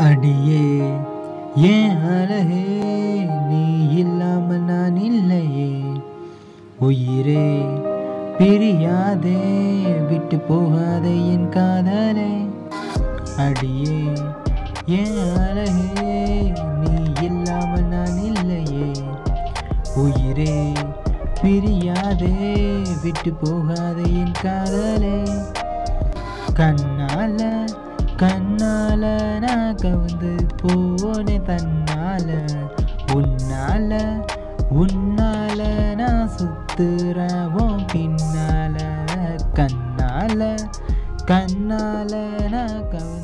அடியே ஏன் அழகே நீ இல்லாம நான் இல்லையே, உயிரே பிரியாதே விட்டு போகாதே என் காதலே. அடியே ஏன் அழகே நீ இல்லாம நான் இல்லையே, உயிரே பிரியாதே விட்டு போகாதே என் காதலே. கண்ணால கண்ணால நான் கவுந்து போனே தன்னால, உன்னால உன்னால நான் சுத்துறவோம் பின்னால. கண்ணால கண்ணால நான் கவுந்து